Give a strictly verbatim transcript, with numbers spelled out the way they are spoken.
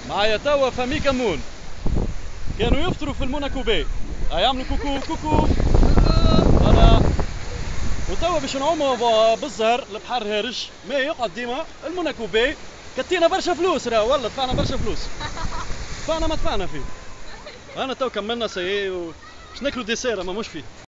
معايا توا فامي كمون كانوا يفطروا في الموناكو باي. يعملوا كوكو كوكو انا وتوا باش نعوموا بالزهر البحر هارج ما يقعد ديما الموناكو باي. كتينا برشا فلوس راه والله دفعنا برشا فلوس. دفعنا ما دفعنا فيه. انا تو كملنا سي باش ناكلوا ديسير اما مش فيه.